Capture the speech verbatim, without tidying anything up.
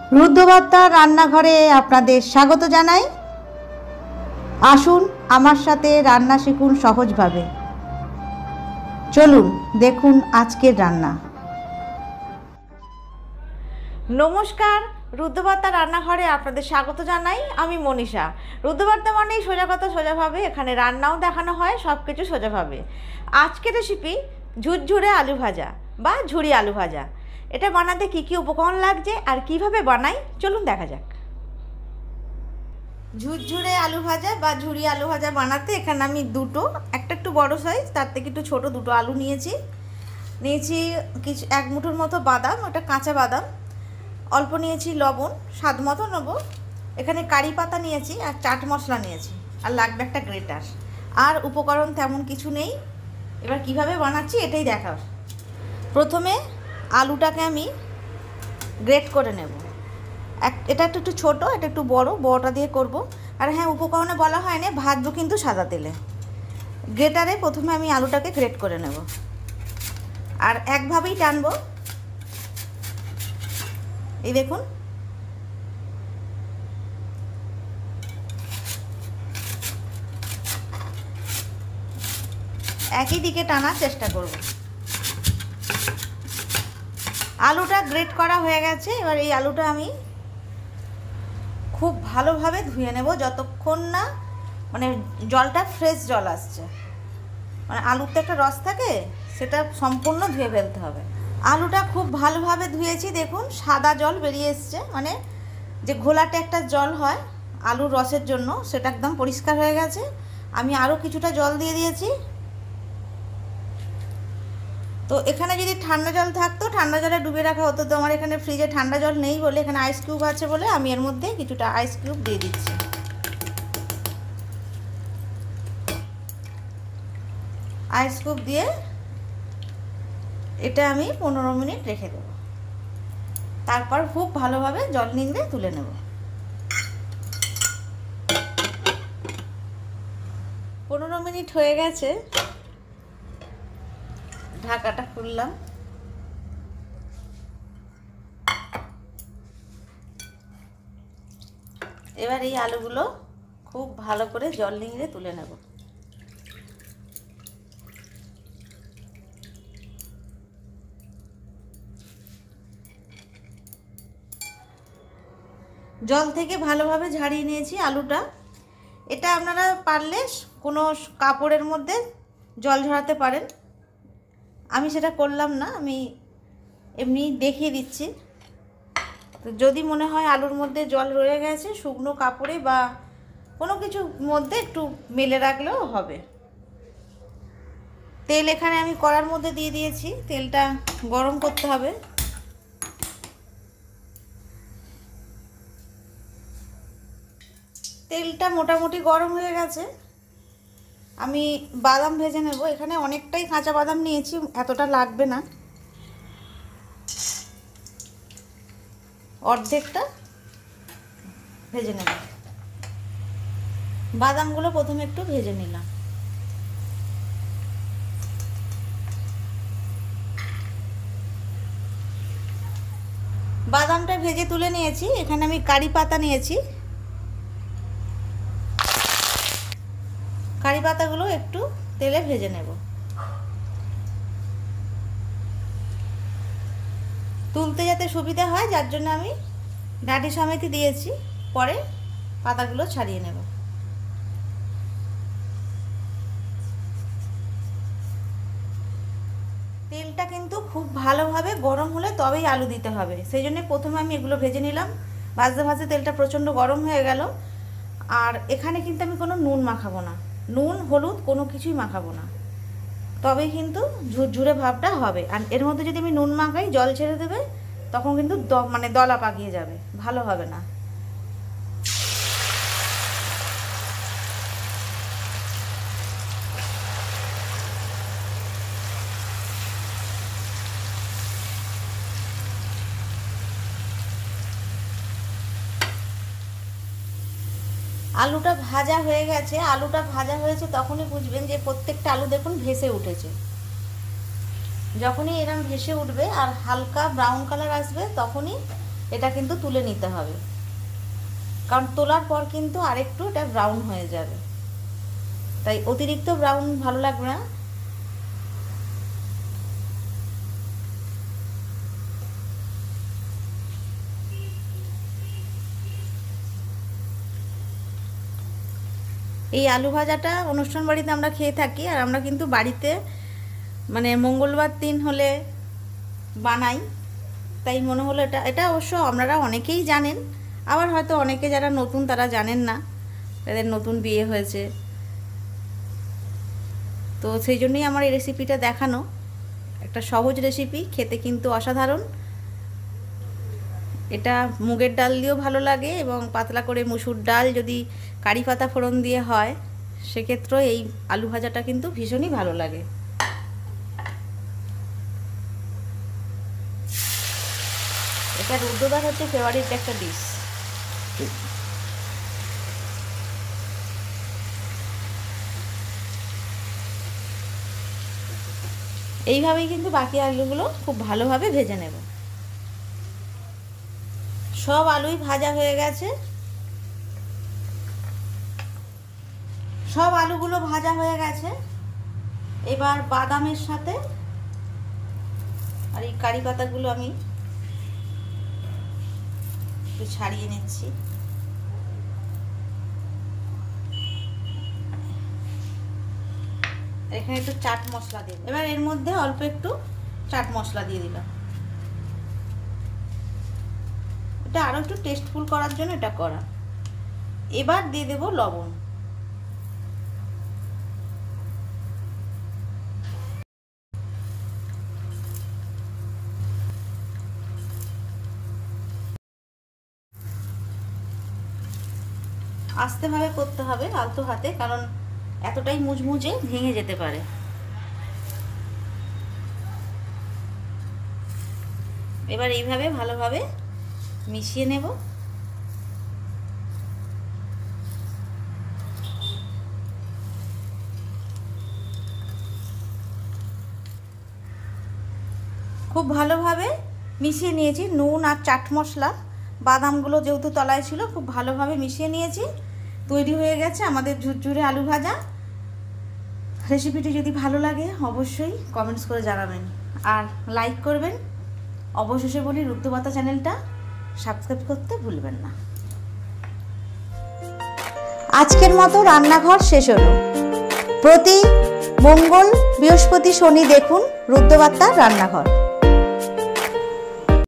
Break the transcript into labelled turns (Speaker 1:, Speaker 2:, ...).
Speaker 1: রুদ্রবার্তার রান্নাঘরে আপনাদের স্বাগত জানাই। আসুন আমার সাথে রান্না শিখুন সহজভাবে। চলুন দেখুন আজকের রান্না। নমস্কার, রুদ্রবার্তা রান্নাঘরে আপনাদের স্বাগত জানাই। আমি মনীষা। রুদ্রবার্তা মানেই সোজা কথা সোজাভাবে, এখানে রান্নাও দেখানো হয়, সব কিছু সোজাভাবে। আজকের রেসিপি ঝুরঝুরে আলু ভাজা বা ঝুরি আলু ভাজা। এটা বানাতে কি কি উপকরণ লাগছে আর কিভাবে বানাই চলুন দেখা যাক। ঝুরঝুরে আলু ভাজা বা ঝুরি আলু ভাজা বানাতে এখানে আমি দুটো, একটা একটু বড় সাইজ, তার থেকে একটু ছোট দুটো আলু নিয়েছি। নিয়েছি কিছু এক মুঠোর মতো বাদাম, ওটা কাঁচা বাদাম। অল্প নিয়েছি লবণ, স্বাদ মতো নেবো। এখানে কারি পাতা নিয়েছি আর চাট মশলা নিয়েছি, আর লাগবে একটা গ্রেটার। আর উপকরণ তেমন কিছু নেই। এবার কিভাবে বানাচ্ছি এটাই দেখার। প্রথমে আলুটাকে আমি গ্রেট করে নেব। এক এটা একটু একটু ছোটো, এটা একটু বড়, বড়টা দিয়ে করব। আর হ্যাঁ, উপকরণে বলা হয় না, ভাজবো কিন্তু সাদা তেলে। গ্রেটারে প্রথমে আমি আলুটাকে গ্রেট করে নেব, আর একভাবেই টানবো। এই দেখুন, একই দিকে টানার চেষ্টা করব। আলুটা গ্রেট করা হয়ে গেছে। এবার এই আলুটা আমি খুব ভালোভাবে ধুয়ে নেব, যতক্ষণ না মানে জলটা ফ্রেশ জল আসছে। মানে আলুর তো একটা রস থাকে, সেটা সম্পূর্ণ ধুয়ে ফেলতে হবে। আলুটা খুব ভালোভাবে ধুয়েছি, দেখুন সাদা জল বেরিয়ে এসছে। মানে যে ঘোলাটে একটা জল হয় আলুর রসের জন্য, সেটা একদম পরিষ্কার হয়ে গেছে। আমি আরও কিছুটা জল দিয়ে দিয়েছি। তো এখানে যদি ঠান্ডা জল থাকতো, ঠান্ডা জলে ডুবিয়ে রাখা হতো। তো আমার এখানে ফ্রিজে ঠান্ডা জল নেই বলে, এখানে আইস কিউব আছে বলে আমি এর মধ্যে কিছুটা আইস কিউব দিয়ে দিচ্ছি। আইস কিউব দিয়ে এটা আমি পনেরো মিনিট রেখে দেব। তারপর খুব ভালোভাবে জল নিংড়ে তুলে নেব। পনেরো মিনিট হয়ে গেছে, ঢাকাটা খুললাম। এবার এই আলুগুলো খুব ভালো করে জল নিংড়ে তুলে নেব। জল থেকে ভালোভাবে ঝাড়িয়ে নিয়েছি আলুটা। এটা আপনারা পারলে কোনো কাপড়ের মধ্যে জল ঝরাতে পারেন। আমি সেটা করলাম না, আমি এমনি দেখিয়ে দিচ্ছি। তো যদি মনে হয় আলুর মধ্যে জল রয়ে গেছে, শুকনো কাপড়ে বা কোনো কিছুর মধ্যে একটু মেলে রাখলেও হবে। তেল এখানে আমি কড়ার মধ্যে দিয়ে দিয়েছি। তেলটা গরম করতে হবে। তেলটা মোটামুটি গরম হয়ে গেছে। আমি বাদাম ভেজে নেব। এখানে অনেকটাই কাঁচা বাদাম নিয়েছি, এতটা লাগবে না, অর্ধেকটা ভেজে নেব। বাদামগুলো প্রথমে একটু ভেজে নিলাম। বাদামটা ভেজে তুলে নিয়েছি। এখানে আমি কারি পাতা নিয়েছি। কারি পাতাগুলো একটু তেলে ভেজে নেব। তুলতে যাতে সুবিধা হয়, যার জন্য আমি ডাঁটি সমেত দিয়েছি। পরে পাতাগুলো ছাড়িয়ে নেব। তেলটা কিন্তু খুব ভালোভাবে গরম হলে তবেই আলু দিতে হবে, সেই জন্য প্রথমে আমি এগুলো ভেজে নিলাম। ভাজতে ভাজতে তেলটা প্রচণ্ড গরম হয়ে গেল। আর এখানে কিন্তু আমি কোনো নুন মাখাবো না, নুন হলুদ কোনো কিছুই মাখাবো না, তবেই কিন্তু ঝুরঝুরে ভাবটা হবে। আর এর মধ্যে যদি আমি নুন মাখাই, জল ছেড়ে দেবে, তখন কিন্তু মানে দলা পাকিয়ে যাবে, ভালো হবে না। আলুটা ভাজা হয়ে গেছে। আলুটা ভাজা হয়েছে তখনই বুঝবেন যে প্রত্যেকটা আলু দেখুন ভেসে উঠেছে। যখনই এরকম ভেসে উঠবে আর হালকা ব্রাউন কালার আসবে, তখনই এটা কিন্তু তুলে নিতে হবে, কারণ তোলার পর কিন্তু আরেকটু এটা ব্রাউন হয়ে যাবে, তাই অতিরিক্ত ব্রাউন ভালো লাগবে না। এই আলু ভাজাটা অনুষ্ঠান বাড়িতে আমরা খেয়ে থাকি, আর আমরা কিন্তু বাড়িতে মানে মঙ্গলবার দিন হলে বানাই, তাই মনে হলো এটা এটা অবশ্য আপনারা অনেকেই জানেন, আবার হয়তো অনেকে যারা নতুন তারা জানেন না, তাদের নতুন বিয়ে হয়েছে, তো সেই জন্যই আমার এই রেসিপিটা দেখানো। একটা সহজ রেসিপি, খেতে কিন্তু অসাধারণ। এটা মুগের ডাল দিয়েও ভালো লাগে, এবং পাতলা করে মুসুর ডাল যদি কারি পাতা ফোড়ন দিয়ে হয় সেক্ষেত্রেও এই আলু ভাজাটা কিন্তু ভীষণই ভালো লাগে। এটা রুদ্রদার হচ্ছে ফেভারিট একটা ডিশ। এইভাবেই কিন্তু বাকি আলুগুলো খুব ভালোভাবে ভেজে নেব। সব আলুই ভাজা হয়ে গেছে, সব আলুগুলো ভাজা হয়ে গেছে। এবার বাদামের সাথে আর এই কারি পাতাগুলো আমি একটু ছাড়িয়ে নিচ্ছি। এখানে একটু চাট মশলা দিয়ে, এবার এর মধ্যে অল্প একটু চাট মশলা দিয়ে দিলাম। এটা আরো একটু টেস্টফুল করার জন্য এটা করা। এবার দিয়ে দেব লবণ। আস্তেভাবে করতে হবে, আলতো হাতে, কারণ এতটাই মুচমুচে ভেঙে যেতে পারে। এবার এইভাবে ভালোভাবে মিশিয়ে নেব। খুব ভালোভাবে মিশিয়ে নিয়েছি। নুন আর চাট মশলা, বাদামগুলো যেহেতু তলায় ছিল, খুব ভালোভাবে মিশিয়ে নিয়েছি। তৈরি হয়ে গেছে আমাদের ঝুরঝুরে আলু ভাজা। রেসিপিটি যদি ভালো লাগে অবশ্যই কমেন্টস করে জানাবেন, আর লাইক করবেন। অবশেষে বলি, রুদ্রবার্তা চ্যানেলটা সাবস্ক্রাইব করতে ভুলবেন না। আজকের মতো রান্নাঘর শেষ হলো। প্রতি মঙ্গল, বৃহস্পতি, শনি দেখুন রুদ্রবার্তার রান্নাঘর।